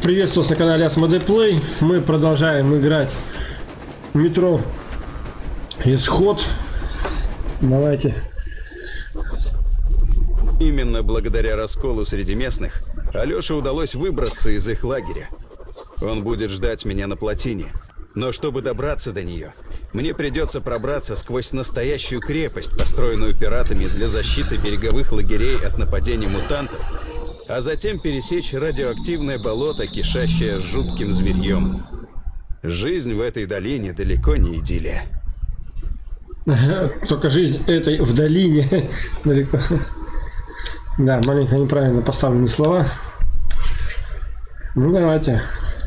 Приветствую вас на канале Asmodee Play. Мы продолжаем играть в Metro Исход. Давайте. Именно благодаря расколу среди местных Алёше удалось выбраться из их лагеря. Он будет ждать меня на плотине. Но чтобы добраться до нее, мне придется пробраться сквозь настоящую крепость, построенную пиратами для защиты береговых лагерей от нападений мутантов, а затем пересечь радиоактивное болото, кишащее жутким зверьем. Жизнь в этой долине далеко не идиллия. Только жизнь этой в долине далеко. Да, маленько неправильно поставлены слова. Ну давайте.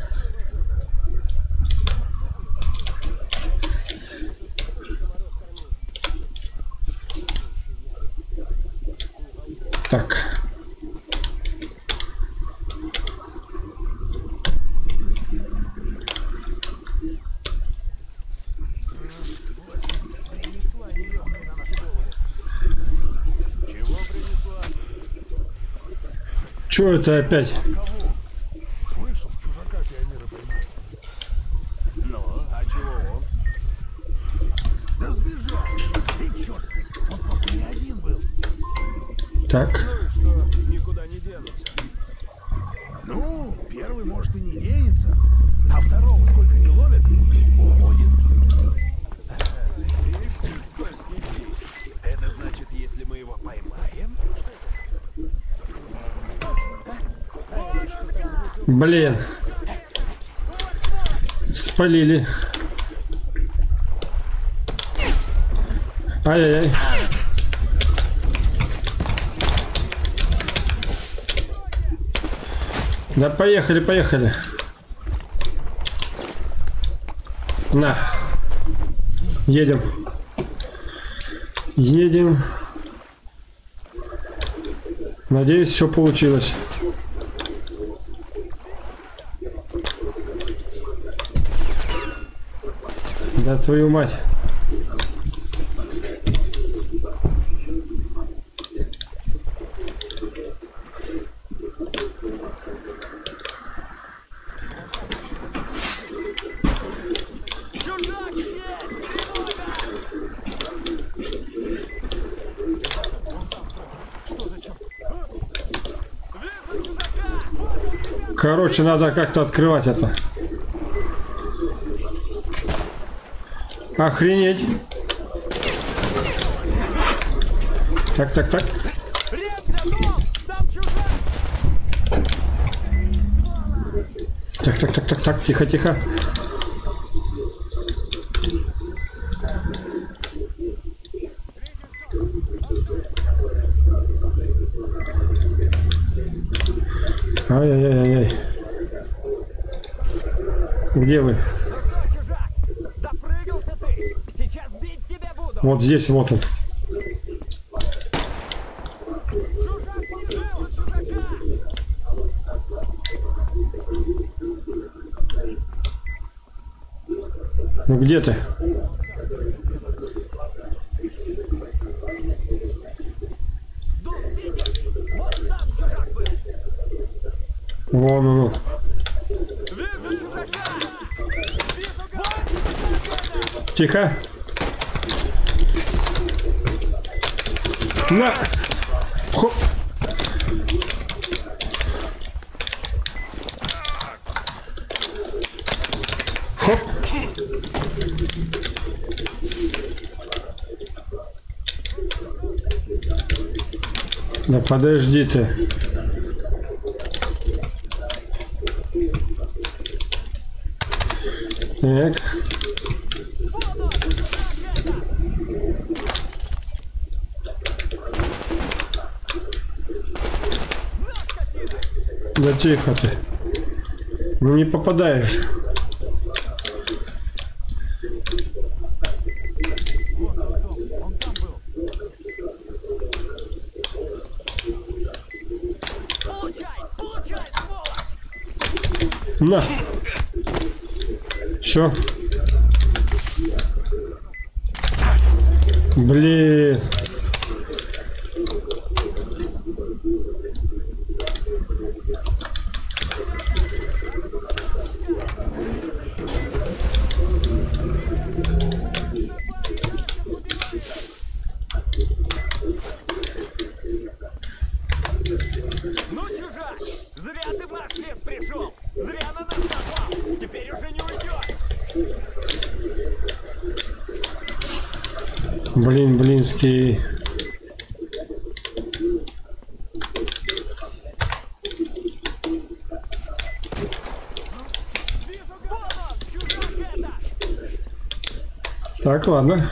Так. Чё это опять? Слышал, чужака пионера поймали. Ну, а чего он? Да сбежал. Ты чёрт, он просто не один был. Так. Ну и что, никуда не денутся. Ну, первый, может, и не денется, а второго сколько не ловят, уходит. Скользкий фиг. Это значит, если мы его поймаем... Блин. Спалили. Ай-яй-яй. Да поехали, поехали. На. Едем. Едем. Надеюсь, все получилось. Да твою мать. Короче, надо как-то открывать это. Охренеть. Так, так, так. Так, так, так, так, так, тихо, тихо. Ай-яй-яй-яй. Где вы? Вот здесь, вот он. Ну где ты? Вон он. Тихо. На! Хоп! Хоп! Да подожди ты. Так. Да тихо ты. Ну не попадаешь. На. Все. Блин. Блинский. Так, ладно.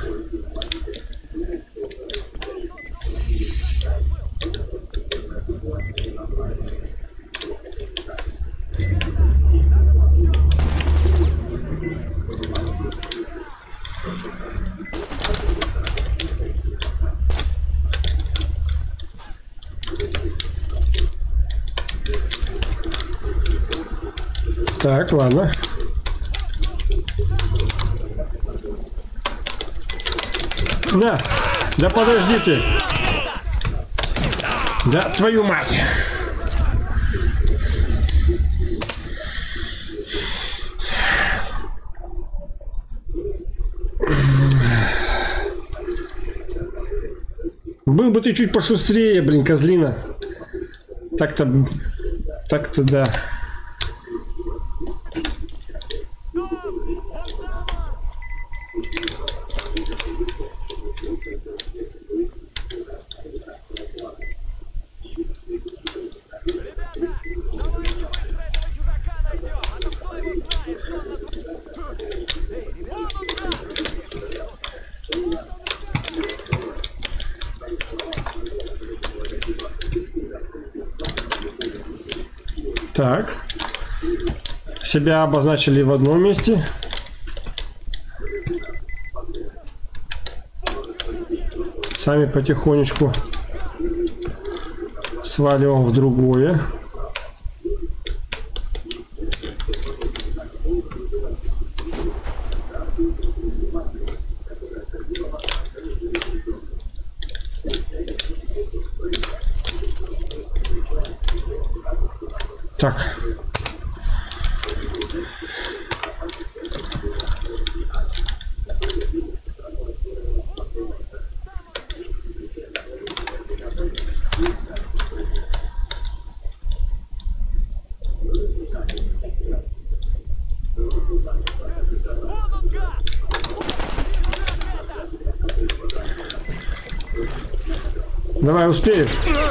Так, ладно. На! Да подожди ты! Да твою мать! Был бы ты чуть пошустрее, блин, козлина. Так-то да. Так. Себя обозначили в одном месте. Сами потихонечку сваливаем в другое. Так. Давай, успею.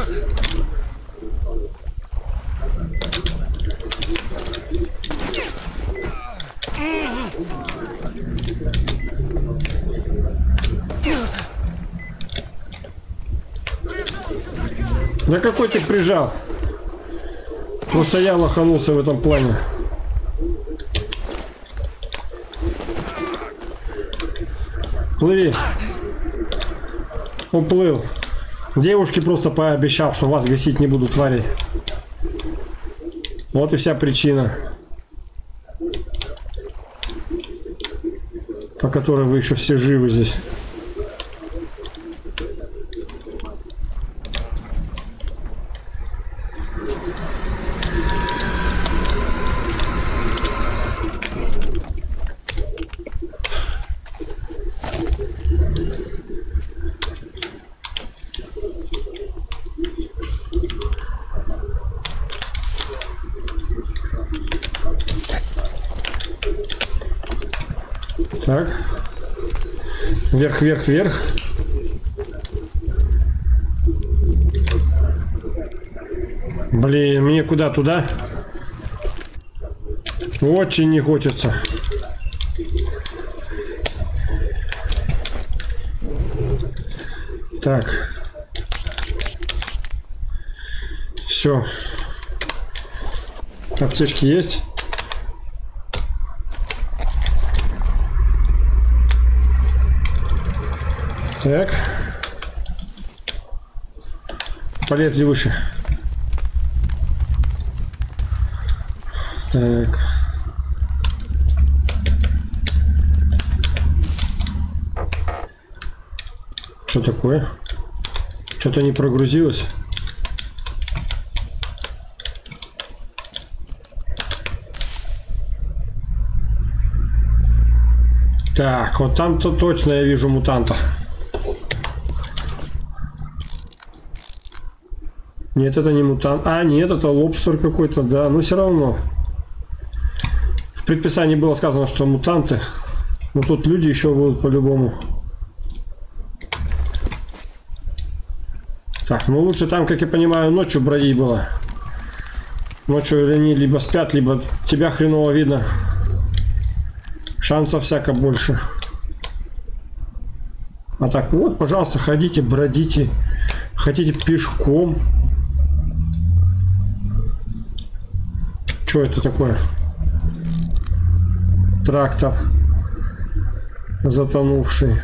Да какой ты прижал? Просто я лоханулся в этом плане. Плыви. Уплыл. Девушке просто пообещал, что вас гасить не буду, твари. Вот и вся причина, по которой вы еще все живы здесь. Так. Вверх, вверх, вверх. Блин, мне куда? Туда? Очень не хочется. Так. Все. Аптечки есть. Так. Полезли выше. Так. Что такое? Что-то не прогрузилось. Так, вот там-то точно я вижу мутанта. Нет, это не мутант. А, нет, это лобстер какой-то, да. Но все равно. В предписании было сказано, что мутанты. Но тут люди еще будут по-любому. Так, ну лучше там, как я понимаю, ночью бродить было. Ночью они либо спят, либо тебя хреново видно. Шансов всяко больше. А так вот, пожалуйста, ходите, бродите. Хотите пешком. Что это такое? Трактор затонувший.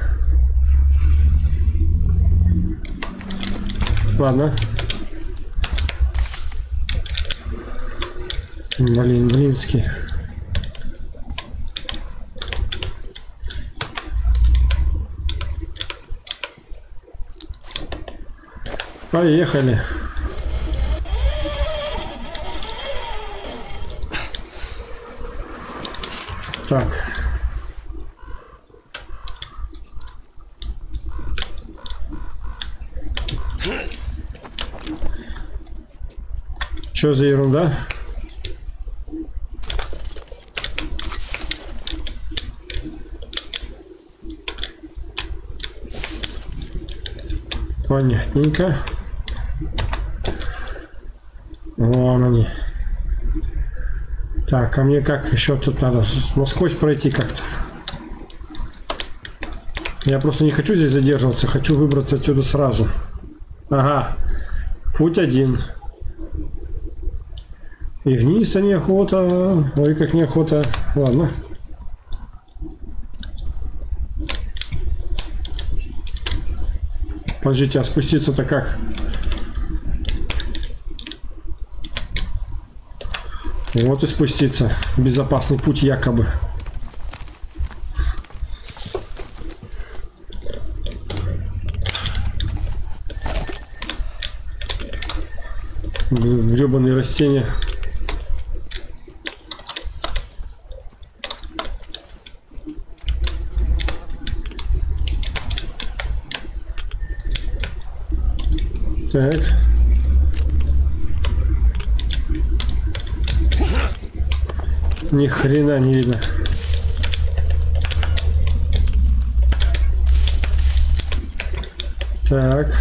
Ладно. Блин, блинский. Поехали. Так. Что за ерунда? Понятненько. Вон они. Так, а мне как еще тут надо насквозь пройти как-то? Я просто не хочу здесь задерживаться, хочу выбраться отсюда сразу. Ага, путь один. И вниз-то неохота. Ой, как неохота. Ладно. Подождите, а спуститься-то как? Вот и спуститься. Безопасный путь якобы. Гребаные растения. Так. Ни хрена не видно. Так.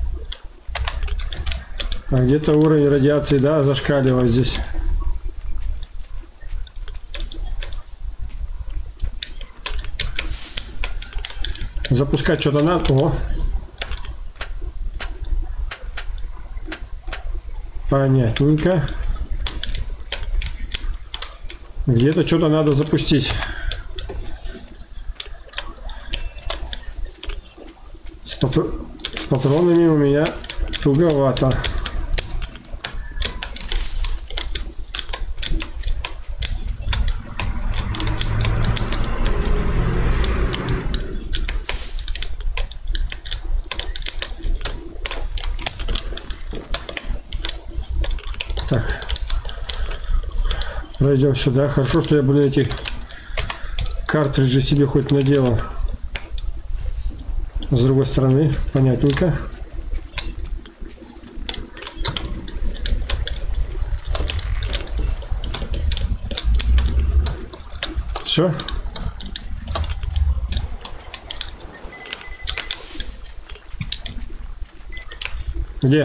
А где-то уровень радиации, да, зашкаливает здесь. Запускать что-то надо. О. Понятненько. Где-то что-то надо запустить. С патронами у меня туговато. Так. Пройдем сюда. Хорошо, что я, блин, эти картриджи себе хоть наделал. С другой стороны, понятненько. Все. Где?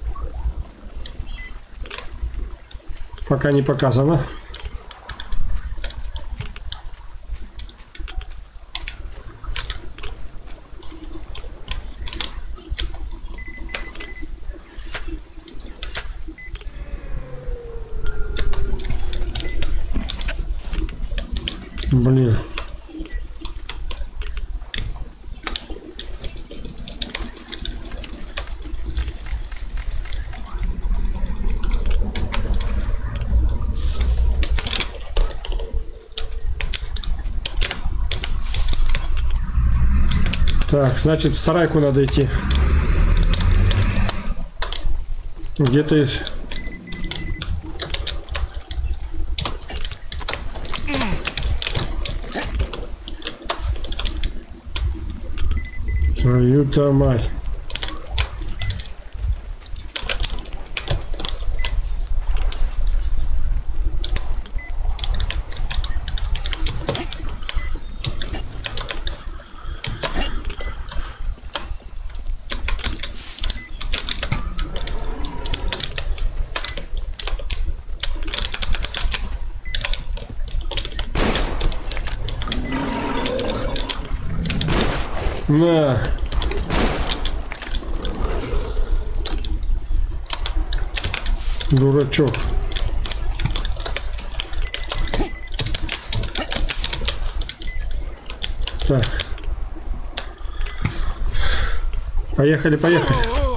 Пока не показано. Блин. Так, значит, в сарайку надо идти. Где-то твою-то мать. На. Дурачок. Так. Поехали, поехали.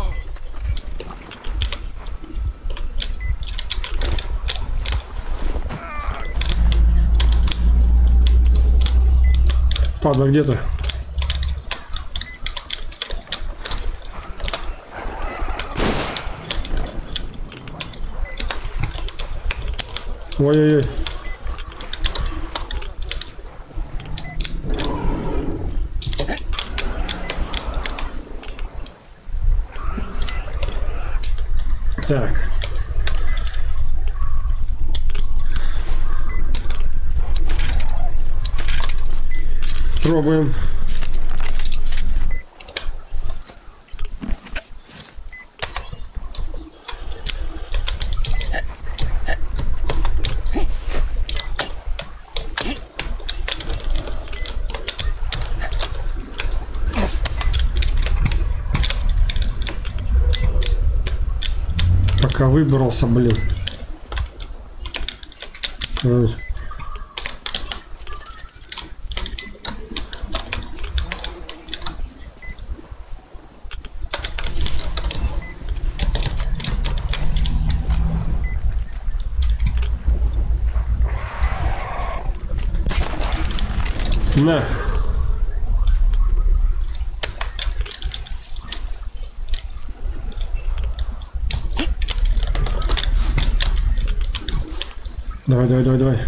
Падла где-то. Ой-ой-ой. Так. Пробуем. Пока выбрался, блин. На. Давай, давай, давай, давай.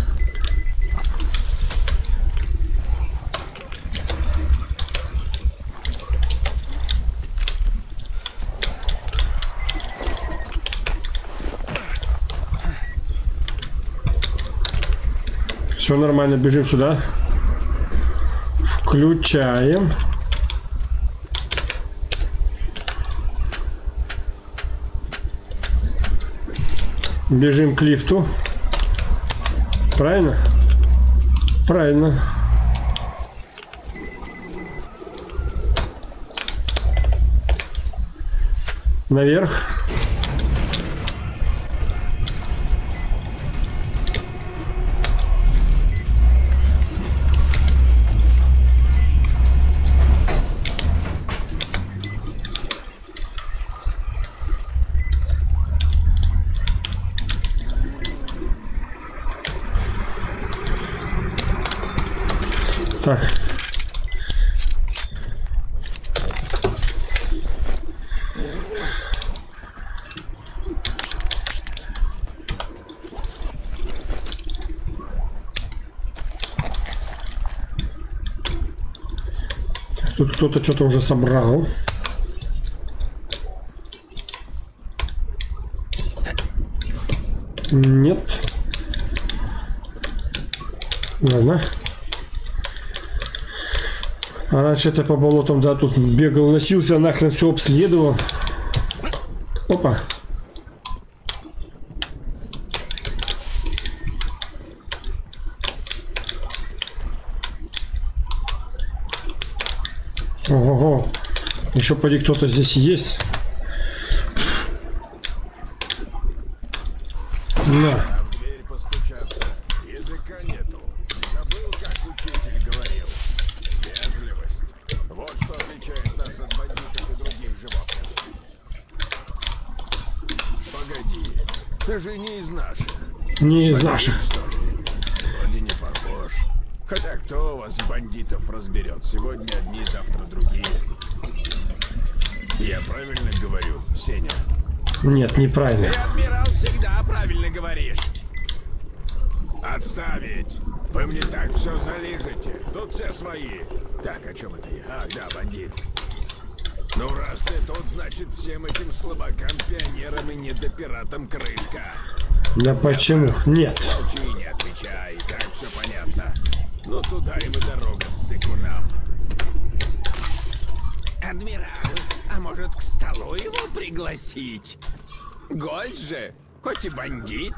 Все нормально, бежим сюда. Включаем. Бежим к лифту. Правильно? Правильно. Наверх. Так. Тут кто-то что-то уже собрал. Нет. Ладно. А раньше это по болотам, да, тут бегал, носился, нахрен все обследовал. Опа. Ого-го. Еще поди кто-то здесь есть. На. Ты же не из наших. Не из наших. Вроде не похож. Хотя кто у вас бандитов разберет? Сегодня одни, завтра другие. Я правильно говорю, Сеня? Нет, неправильно. Ты, адмирал, всегда правильно говоришь. Отставить. Вы мне так все залижете. Тут все свои. Так, о чем это я? Ах, да, бандит. Ну, раз ты тут, значит, всем этим слабакам-пионерам и недопиратам крышка. Да почему? Нет. Молчи и не отвечай, так все понятно. Ну, туда им и дорога с сыкуном. Адмирал, а может, к столу его пригласить? Гость же, хоть и бандит.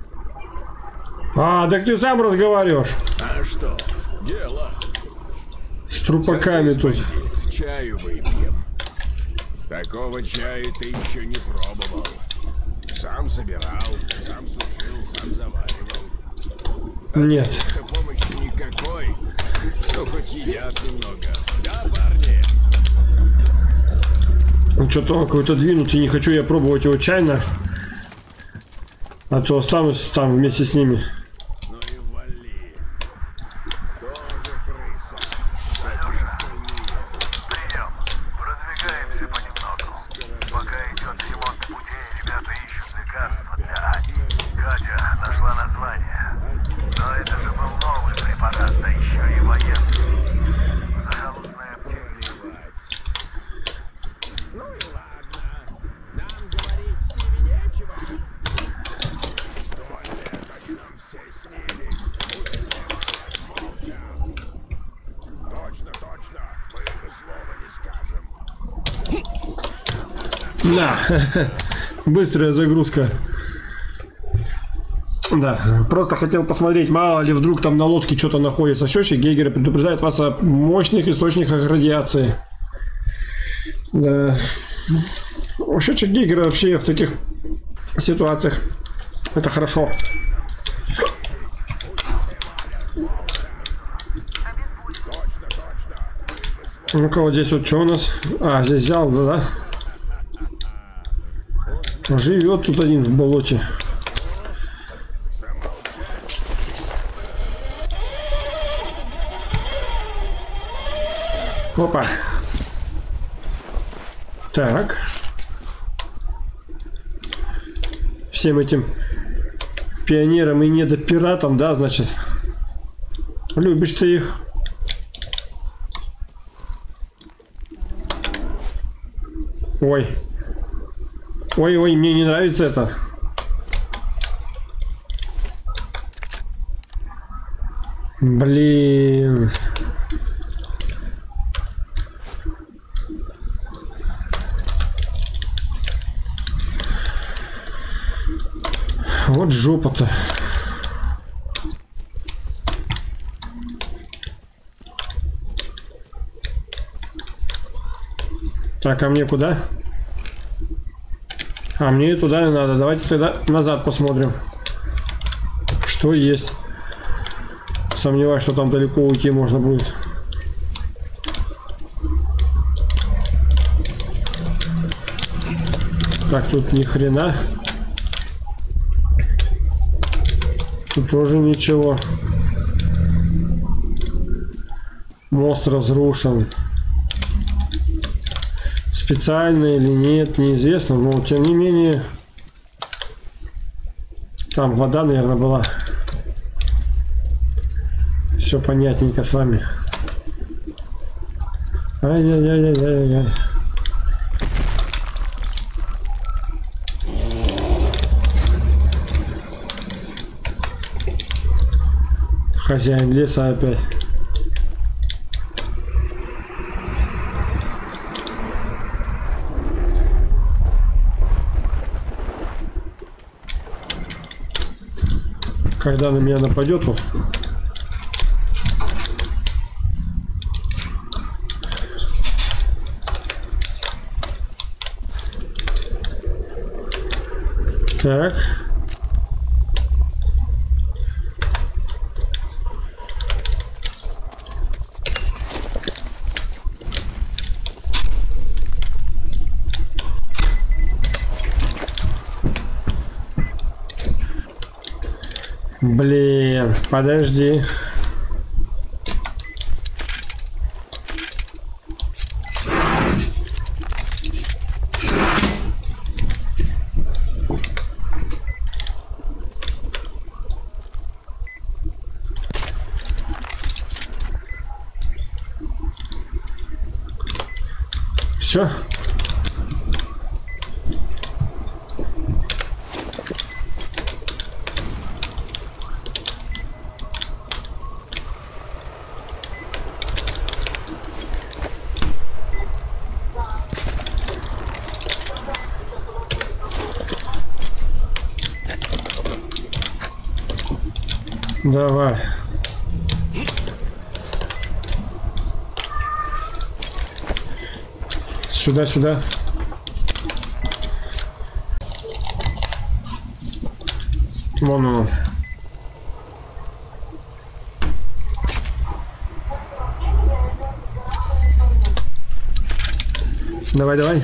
А, так ты сам разговариваешь. А что? Дело. С трупаками тут. Бандит. чаю выпьем. Такого чая ты еще не пробовал. Сам собирал, сам сушил, сам заваривал. Нет. Помощи никакой, но хоть едят немного. Да, парни? Что-то он какой-то двинутый, не хочу я пробовать его чайно. А то останусь там вместе с ними. Ну и вали. Тоже крыса. Как и остальные. Прием. Продвигаемся понемногу. Пока идет ремонт путей, ребята ищут лекарства для Ани. Катя нашла название. Но это же был новый препарат, да еще и военный. Захолустная аптека. Ну и ладно. Нам говорить с ними нечего. 100 лет они нам все снились. Пусть все молча. Точно, точно. Мы и слова не скажем. Да. Быстрая загрузка. Да, просто хотел посмотреть, мало ли вдруг там на лодке что-то находится. Счетчик Гейгера предупреждает вас о мощных источниках радиации. Да. Счетчик Гейгера вообще в таких ситуациях это хорошо. Ну-ка, вот здесь вот что у нас? А, здесь взял, да? Живет тут один в болоте. Опа. Так. Всем этим пионерам и недопиратам, да, значит. Любишь ты их. Ой. Ой-ой, мне не нравится это. Блин. Вот жопа-то. Так, а мне куда? А мне туда не надо. Давайте тогда назад посмотрим. Что есть. Сомневаюсь, что там далеко уйти можно будет. Так, тут ни хрена. Тут тоже ничего. Мост разрушен. Специально или нет, неизвестно, но тем не менее там вода, наверное, была. Все понятненько с вами. Ай-яй-яй-яй-яй-яй. Хозяин леса опять. Когда на меня нападет, вот. Так. Блин, подожди. Все. Давай. Сюда, сюда. Вон он. Давай, давай.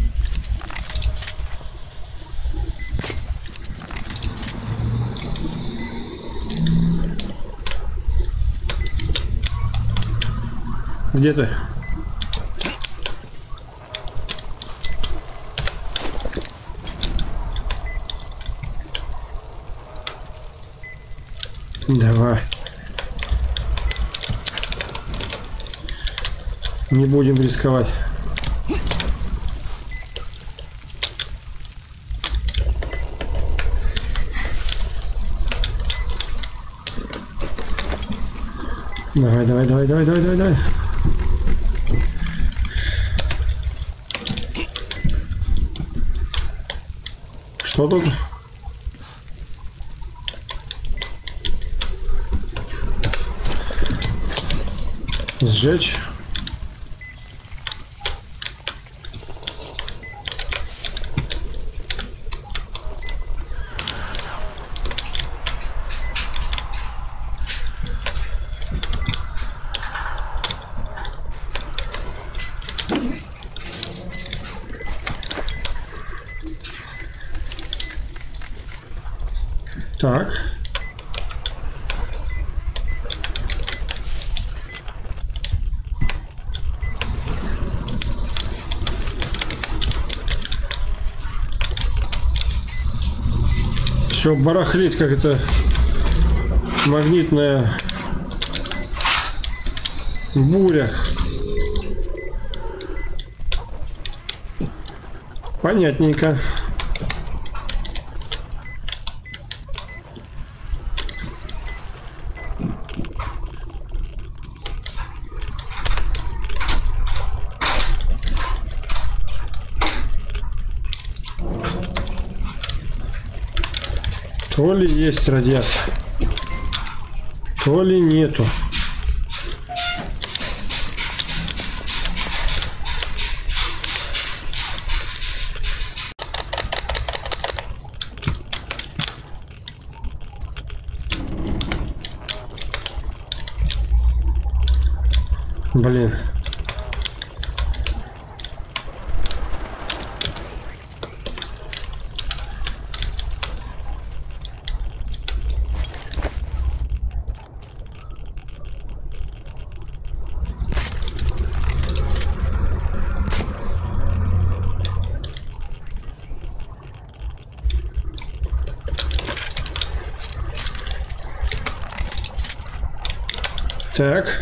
Где ты? Давай. Не будем рисковать. Давай, давай, давай, давай, давай, давай, давай. Что тут? Сжечь. Так. Все барахлит, как это магнитная буря. Понятненько. То ли есть радиация, то ли нету. Блин. Так.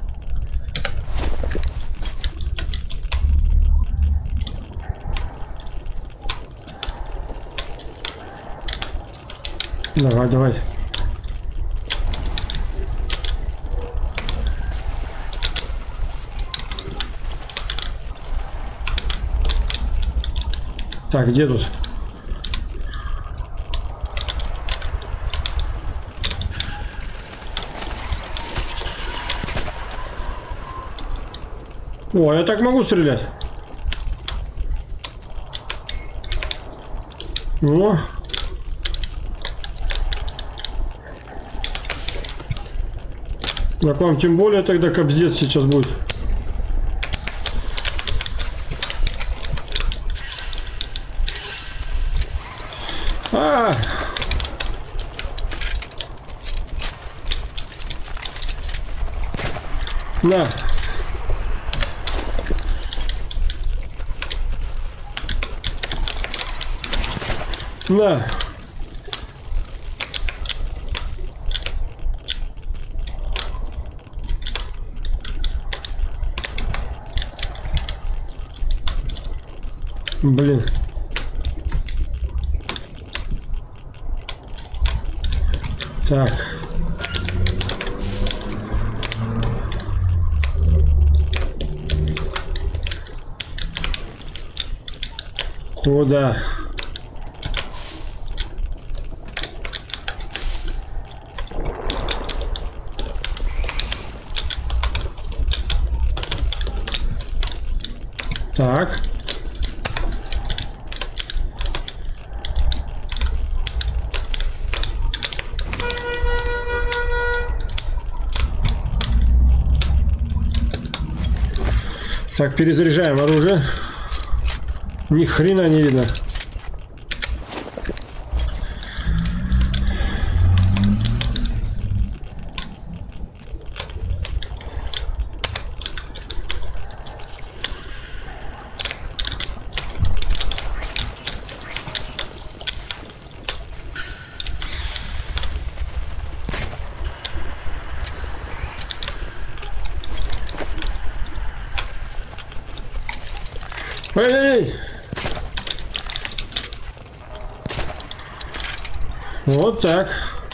Давай, давай. Так, где тут? О, я так могу стрелять. О. Так вам тем более тогда кобздец сейчас будет. А! На. На. Блин. Так. Куда? Так. Так, перезаряжаем оружие. Ни хрена не видно. Эй! Вот так.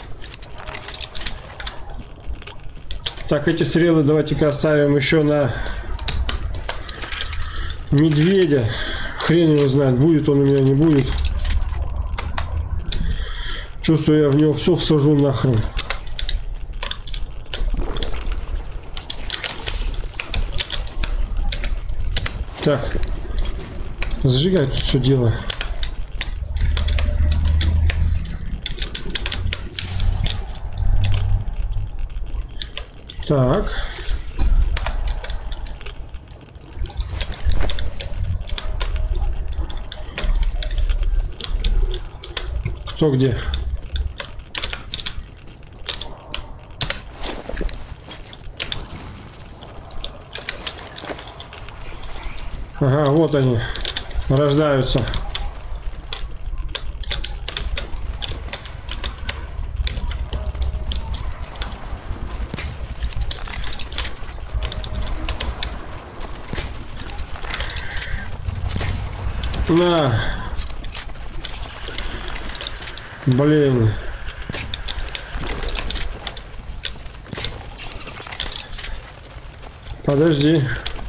Так, эти стрелы давайте-ка оставим еще на медведя. Хрен его знает, будет он у меня, не будет. Чувствую, я в него все всажу нахрен. Так. Сжигай тут все дело. Так. Кто где? Ага, вот они. Рождаются. На. Блин. Подожди.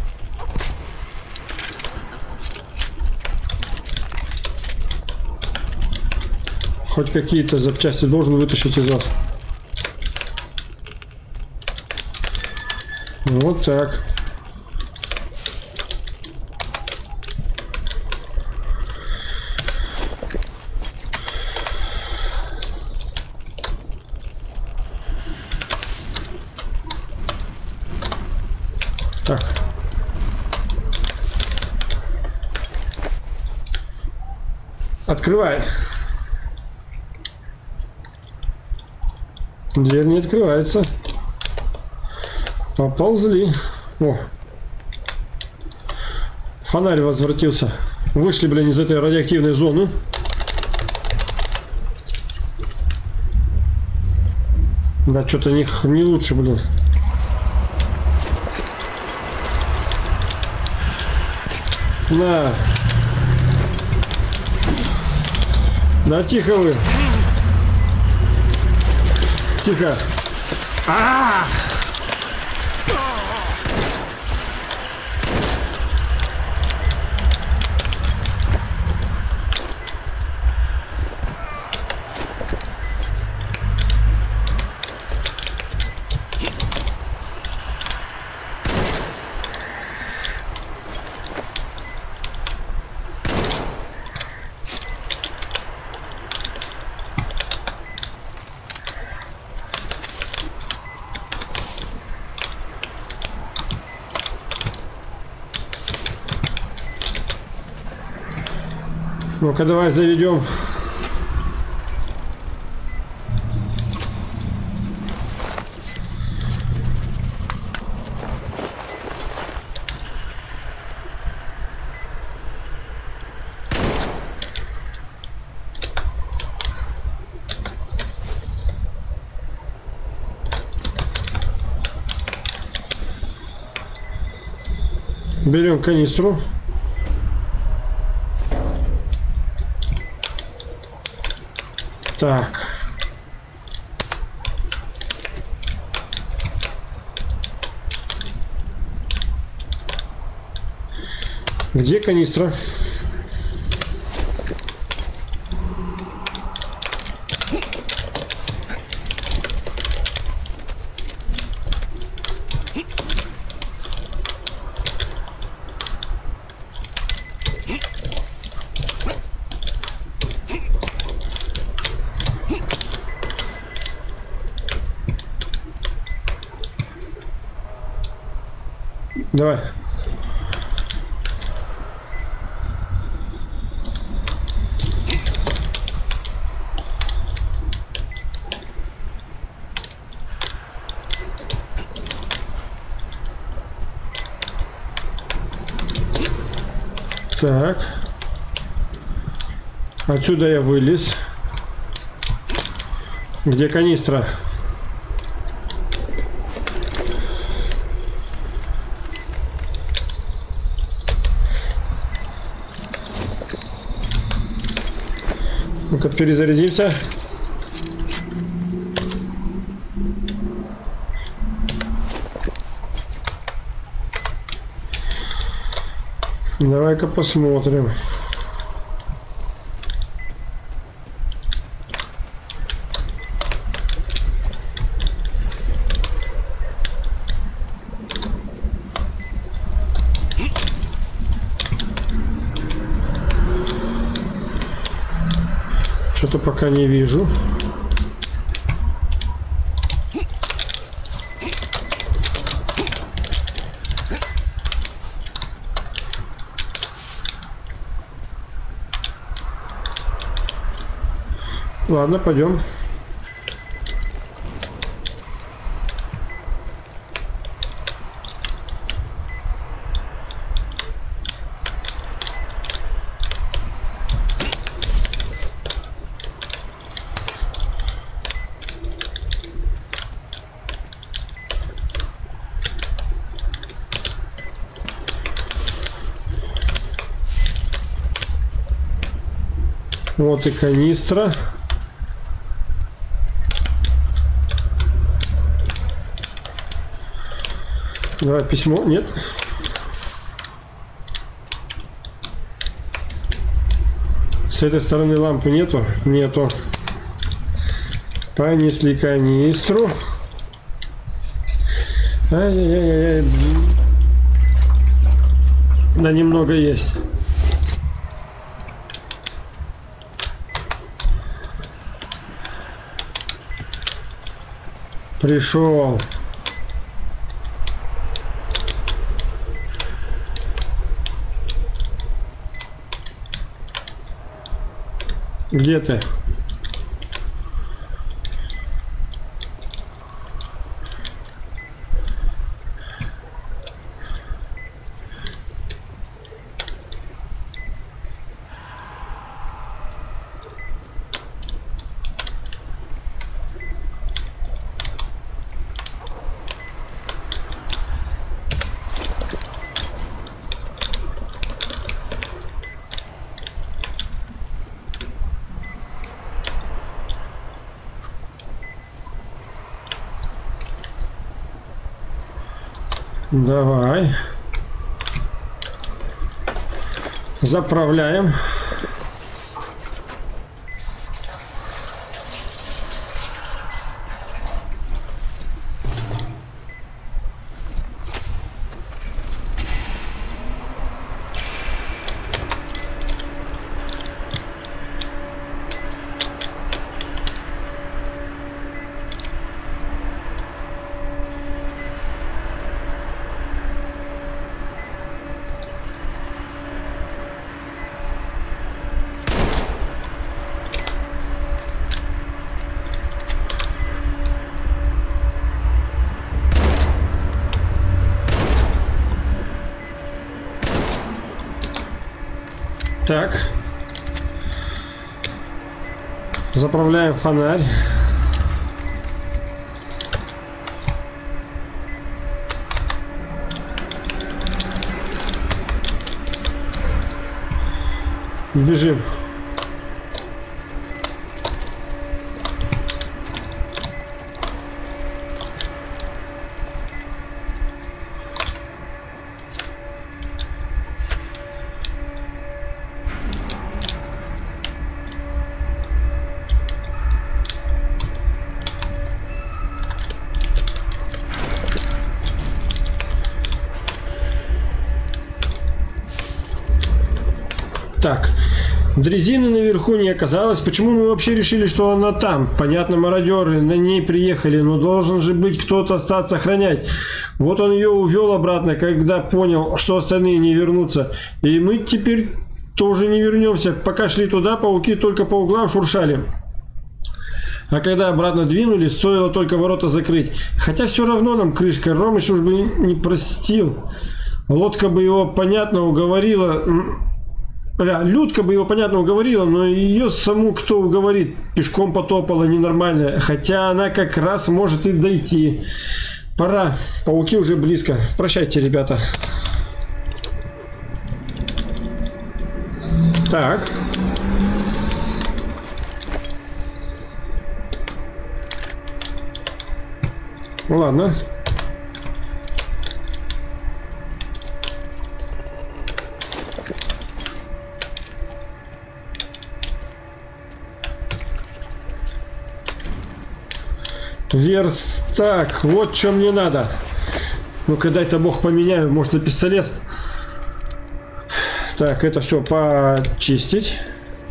Хоть какие-то запчасти должен вытащить из вас. Вот так. Так. Открывай. Дверь не открывается. Поползли. О. Фонарь возвратился. Вышли, блин, из этой радиоактивной зоны. Да, что-то не лучше, блин. На. Да, тихо вы. Тихо. Ну-ка, давай заведем. Берем канистру. Так. Где канистра? Давай. Так. Отсюда я вылез. Где канистра? Ну-ка, перезарядимся. Давай-ка посмотрим. Что-то пока не вижу. Ладно, пойдем. Вот и канистра. Давай письмо. Нет. С этой стороны лампы нету? Нету. Понесли канистру. Ай-яй-яй-яй. Да немного есть. Пришел. Где ты? Давай. Заправляем. Так. Заправляем фонарь. Бежим. Так. Дрезины наверху не оказалось. Почему мы вообще решили, что она там? Понятно, мародеры на ней приехали, но должен же быть кто-то остаться охранять. Вот он ее увел обратно, когда понял, что остальные не вернутся. И мы теперь тоже не вернемся. Пока шли туда, пауки только по углам шуршали. А когда обратно двинулись, стоило только ворота закрыть. Хотя все равно нам крышка. Ромыч уж бы не простил. Лодка бы его понятно уговорила... Людка бы его, понятно, уговорила, но ее саму кто уговорит? Пешком потопала ненормально. Хотя она как раз может и дойти. Пора. Пауки уже близко. Прощайте, ребята. Так. Ладно. Верстак, вот что мне надо. Ну-ка, дай-то бог поменяю, может, на пистолет. Так, это все почистить.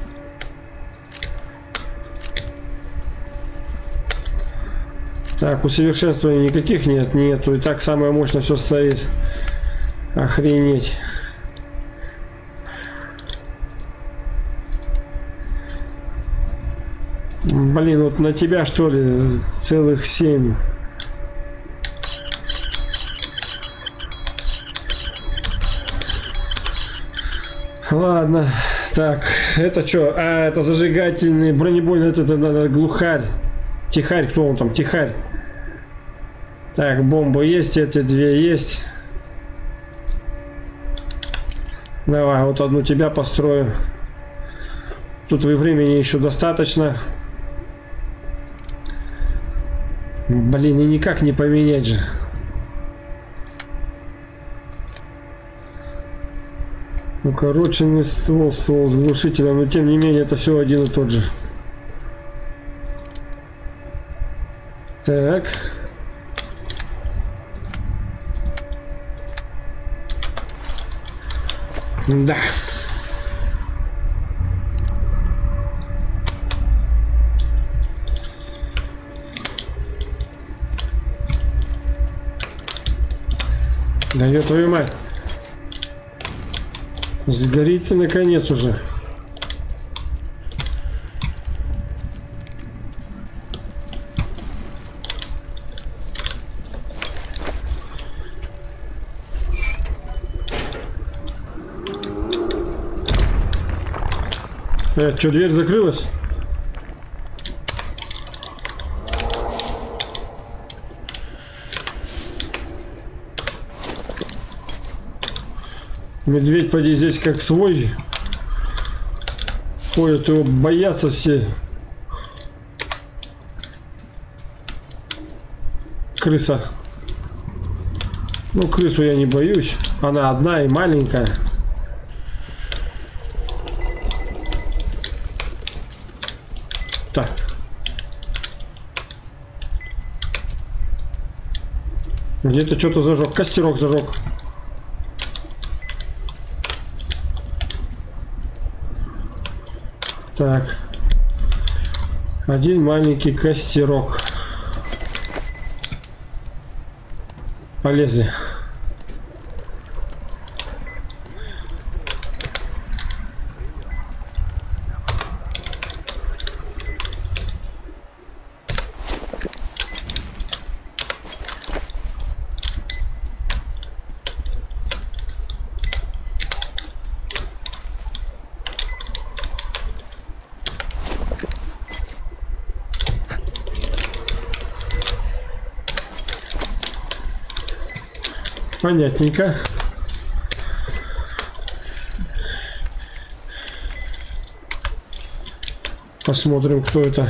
Так, усовершенствований никаких нету. И так самое мощное все стоит. Охренеть. Блин, вот на тебя, что ли, целых 7. Ладно. Так, это что? А, это зажигательный бронебойный, это глухарь. Тихарь, кто он там? Тихарь. Так, бомбы есть, эти две есть. Давай, вот одну тебя построю. Тут времени еще достаточно. Блин, и никак не поменять же. Укороченный ствол с глушителем, но тем не менее это все один и тот же. Так. Да. Да ёб твою мать. Сгорите наконец уже. Что, дверь закрылась? Медведь, поди, здесь как свой. Ходят, его боятся все. Крыса. Ну, крысу я не боюсь. Она одна и маленькая. Так. Где-то что-то зажег. Костерок зажег. Так. Один маленький костерок. Полезли. Понятненько. Посмотрим, кто это.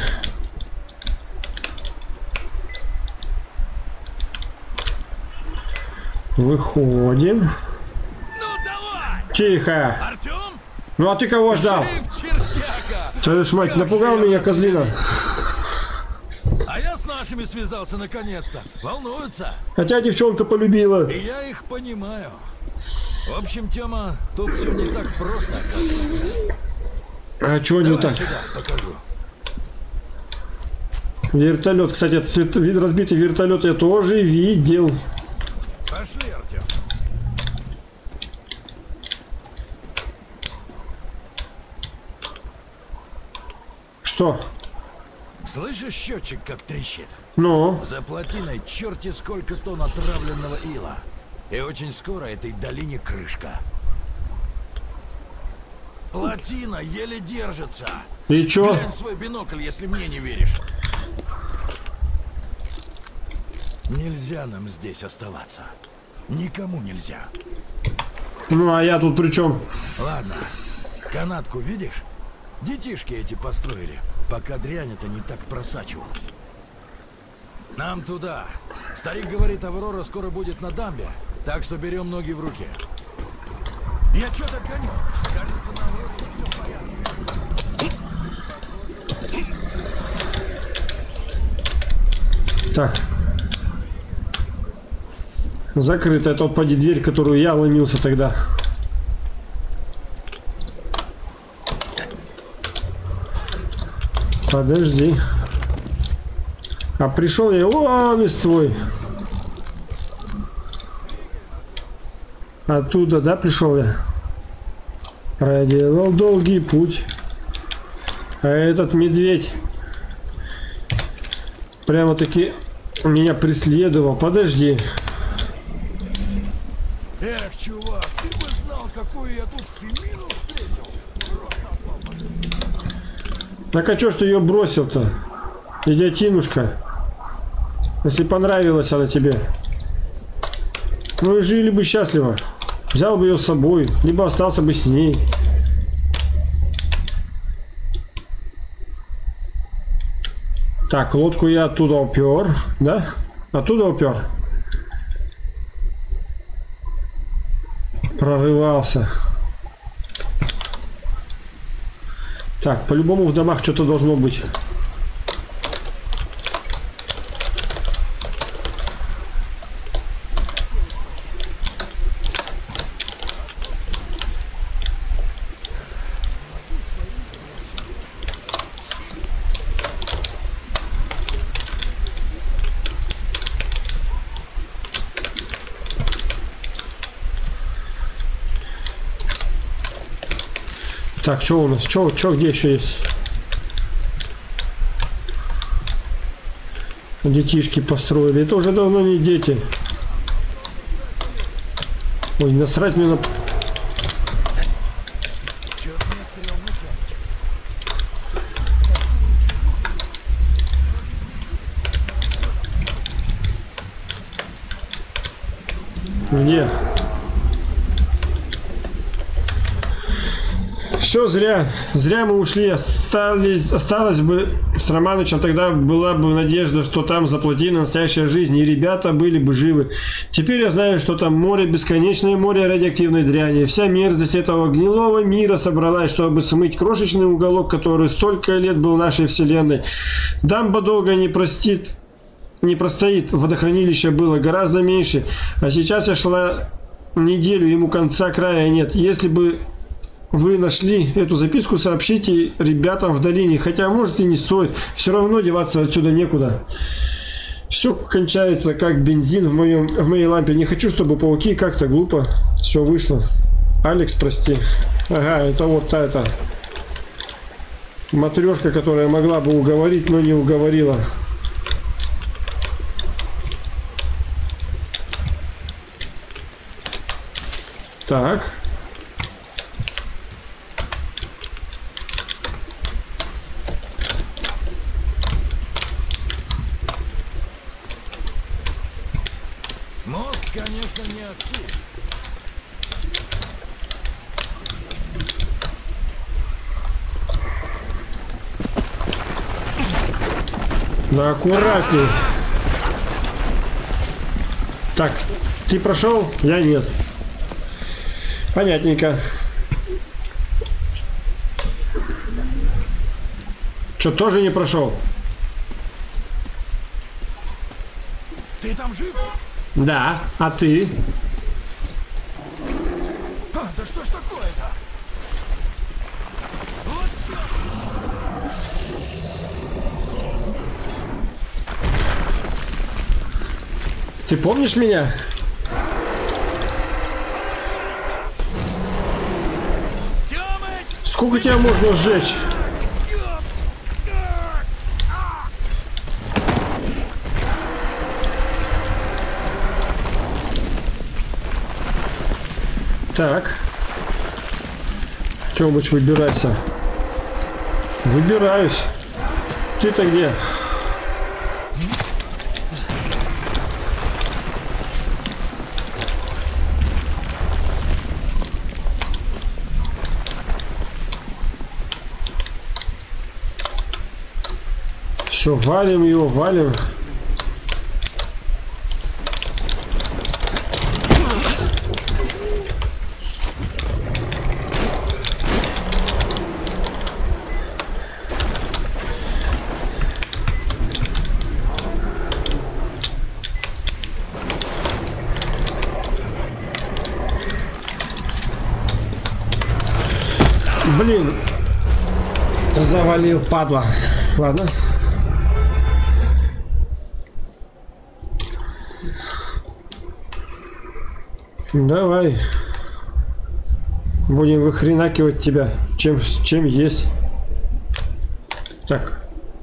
Выходим. Ну давай! Тихо! Артем? Ну а ты кого ждал? Твою ж мать, напугал меня, козлина. А я с нашими связался наконец-то. Волнуются. Хотя девчонка полюбила. И я их понимаю. В общем, Тёма, тут все не так просто, оказывается. А чего не Давай так? сюда, покажу. Вертолет, кстати, вид разбитый вертолет я тоже видел. Пошли, Артём. Что? Слышишь счетчик, как трещит? Ну? За плотиной черти сколько тонн отравленного ила. И очень скоро этой долине крышка. Плотина еле держится. И чё? Глянь в свой бинокль, если мне не веришь. Нельзя нам здесь оставаться. Никому нельзя. Ну, а я тут при чем? Ладно, канатку видишь? Детишки эти построили, пока дрянь это не так просачивалась. Нам туда. Старик говорит, Аврора скоро будет на дамбе, так что берем ноги в руки. Я что-то гоню. Кажется, на Авроре все в порядке. Так. Закрытая тут поди дверь, которую я ломился тогда. Подожди. А пришел я, о, листвой. Оттуда, да, пришел я? Проделал долгий путь. А этот медведь прямо-таки меня преследовал. Подожди. Эх, чувак, ты бы знал, какую я тут фемину встретил. Просто отвал. Так а чё ж ты ее бросил-то? Идиотинушка. Если понравилась она тебе. Ну и жили бы счастливо. Взял бы ее с собой, либо остался бы с ней. Так, лодку я оттуда упер, да? Оттуда упер. Прорывался. Так, по-любому в домах что-то должно быть. Так, что у нас? Что где еще есть? Детишки построили. Это уже давно не дети. Ой, насрать мне на... Где? Все зря. Зря мы ушли. Осталось бы с Романычем, тогда была бы надежда, что там за плотиной настоящая жизнь, и ребята были бы живы. Теперь я знаю, что там море, бесконечное море радиоактивной дряни. Вся мерзость этого гнилого мира собралась, чтобы смыть крошечный уголок, который столько лет был нашей вселенной. Дамба долго не простоит. Водохранилища было гораздо меньше. А сейчас я шла неделю, ему конца края нет. Если бы вы нашли эту записку, сообщите ребятам в долине. Хотя, может, и не стоит. Все равно деваться отсюда некуда. Все кончается, как бензин в моей лампе. Не хочу, чтобы пауки как-то глупо все вышло. Алекс, прости. Ага, это вот та матрешка, которая могла бы уговорить, но не уговорила. Так. Мост, конечно, не актив. Да аккуратней. Так, ты прошел? Я нет. Понятненько. Что, тоже не прошел? Ты там жив? Да, а ты? это? Вот черт! Ты помнишь меня? Тёмыч! Сколько тебя можно сжечь? Так. Тёмыч, выбирайся. Выбираюсь. Ты-то где? Все, валим его, валим. Блин, завалил, падла. Ладно. Давай. Будем выхренакивать тебя, чем есть. Так.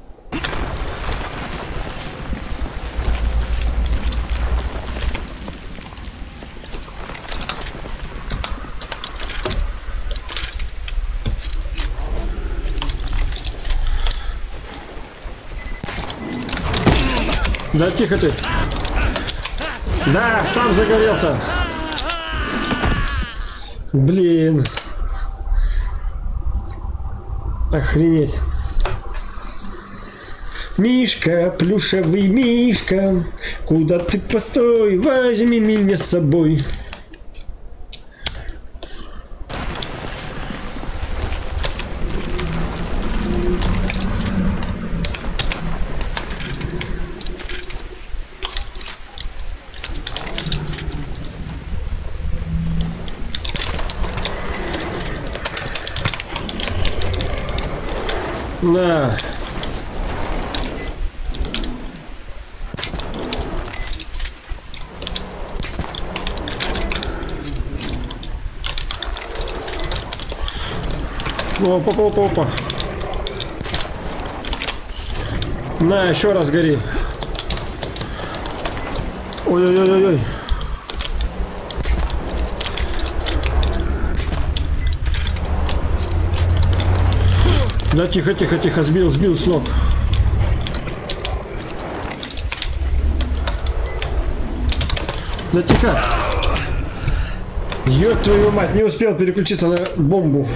Да тихо ты. Да, сам загорелся. Блин. Охренеть. Мишка, плюшевый мишка, куда ты постой, возьми меня с собой. На. Опа, опа, опа. На, еще раз гори. Ой-ой-ой-ой. Да, тихо, тихо, тихо, сбил с ног. Да тихо. Ёб твою мать, не успел переключиться на бомбу.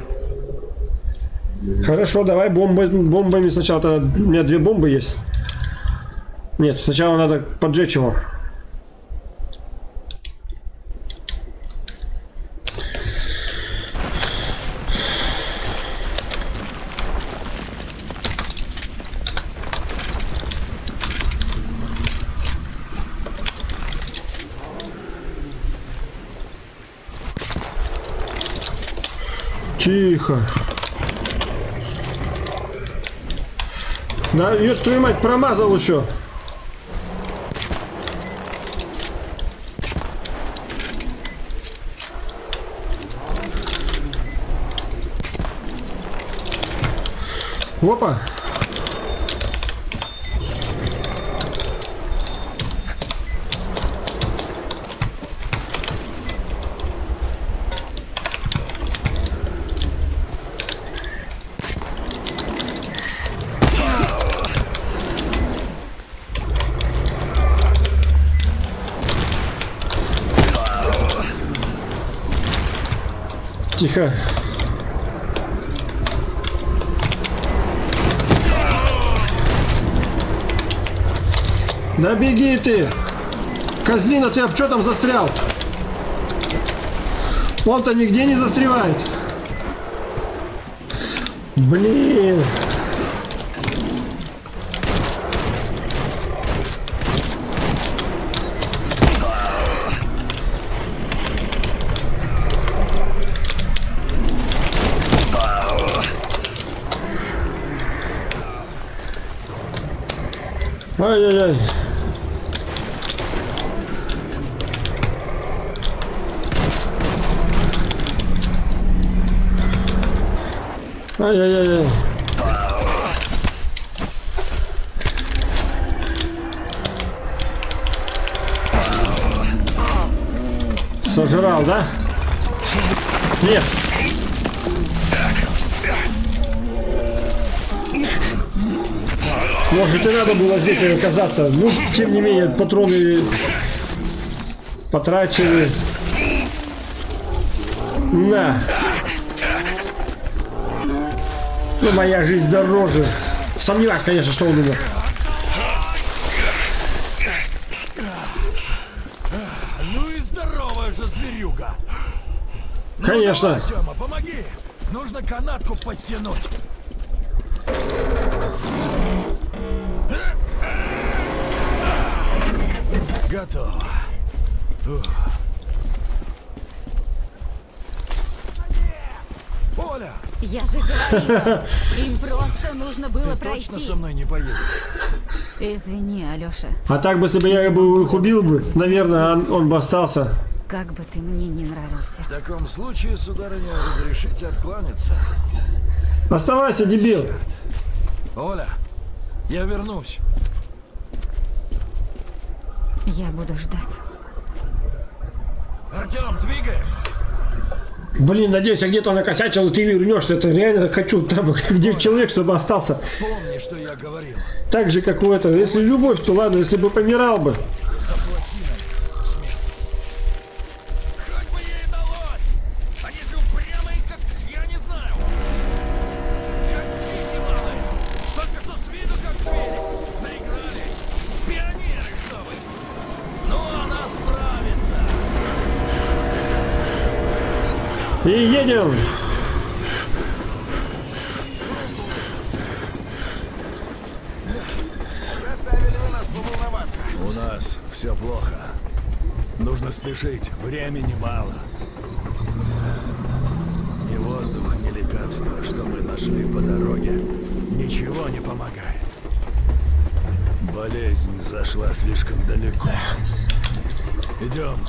Хорошо, давай бомбами сначала. У меня 2 бомбы есть. Нет, сначала надо поджечь его. Тихо. Да, ёб твою мать, промазал еще. Опа. Тихо. Да беги ты! Козлина, ты об что там застрял? Он-то нигде не застревает. Блин. Ай-яй-яй. Ай-яй-яй-яй. Сожрал, да? Нет. Может, и надо было здесь оказаться. Ну, тем не менее, патроны потрачены. На. Ну, моя жизнь дороже. Сомневаюсь, конечно, что он умер. Ну и здоровая же зверюга. Конечно. Ну, давай, Тёма, помоги. Нужно канатку подтянуть. Готово. Оля! Я же говорила, им просто нужно было Ты точно пройти. со мной не поедешь? Извини, Алёша, А так бы, если бы я их убил бы, наверное, он бы остался. как бы ты мне не нравился. В таком случае, сударыня, разрешите откланяться. Оставайся, дебил. Оля, я вернусь. Я буду ждать. Артём, двигаем. Блин, надеюсь, я где-то накосячил, и ты вернешься. Это реально хочу там, где человек, чтобы остался. Помни, что я говорил. Так же, как у этого. Если любовь, то ладно, если бы помирал бы. Заплати нам смерть. Хоть бы ей далось. Они же упрямые, как я не знаю. Как птицы малые. Только что с виду как звери. Заиграли. Пионеры, что вы. Ну, она справится. И едем. Заставили вы нас поволноваться. У нас все плохо. Нужно спешить. Времени мало. Ни воздух, ни лекарства, что мы нашли по дороге, ничего не помогает. Болезнь зашла слишком далеко. Идем.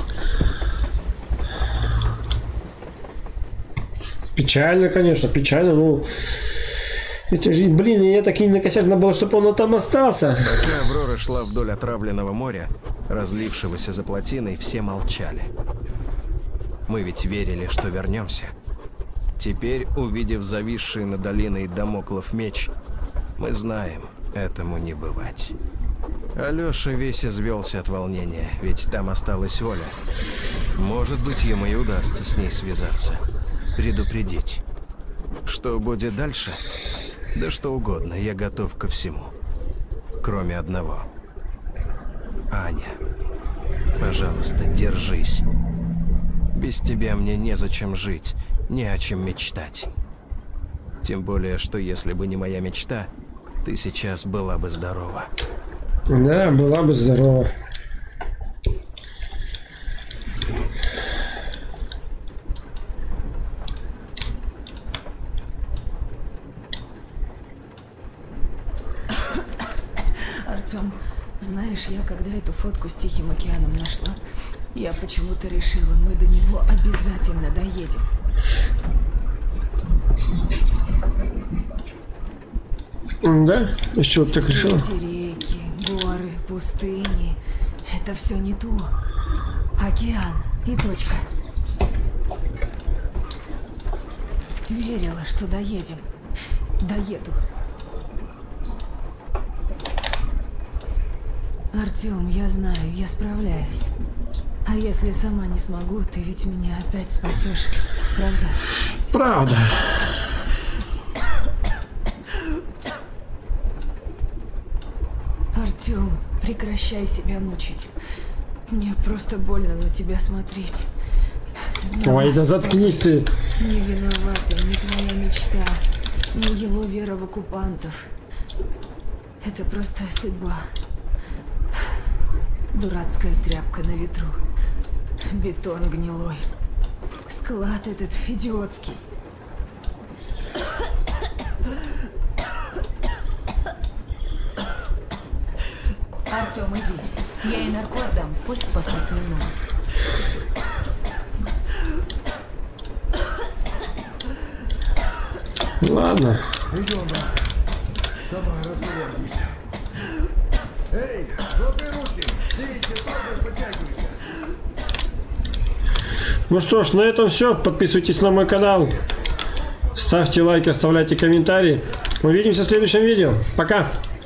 Печально, конечно, печально. Ну, это же, блин, я так и не накосячил, надо было, чтобы он там остался. Пока Аврора шла вдоль отравленного моря, разлившегося за плотиной, все молчали. Мы ведь верили, что вернемся. Теперь, увидев зависший над долиной Дамоклов меч, мы знаем, этому не бывать. Алёша весь извелся от волнения, ведь там осталась Оля. Может быть, ему и удастся с ней связаться. Предупредить. Что будет дальше? Да что угодно, я готов ко всему. Кроме одного. Аня, пожалуйста, держись. Без тебя мне незачем жить, не о чем мечтать. Тем более, что если бы не моя мечта, ты сейчас была бы здорова. Да, была бы здорова. Артём, знаешь, я когда эту фотку с Тихим океаном нашла, я почему-то решила, мы до него обязательно доедем. Да? Из чего ты так решила? Эти реки, горы, пустыни — это все не то. Океан и точка. Верила, что доедем. Доеду. Артём, я знаю, я справляюсь. А если сама не смогу, ты ведь меня опять спасешь, правда? Правда. Артём, прекращай себя мучить. Мне просто больно на тебя смотреть. Ой, да заткнись ты. Не виновата ни твоя мечта, ни его вера в оккупантов. Это просто судьба. Дурацкая тряпка на ветру. Бетон гнилой. Склад этот идиотский. Артем, иди. Я ей наркоз дам, пусть поспит немного. Ладно. Идем, да. Давай, разговаривайся. Эй, жопы руки! Сидите, тоже подтягивайся. Ну что ж, на этом все. Подписывайтесь на мой канал. Ставьте лайки, оставляйте комментарии. Увидимся в следующем видео. Пока!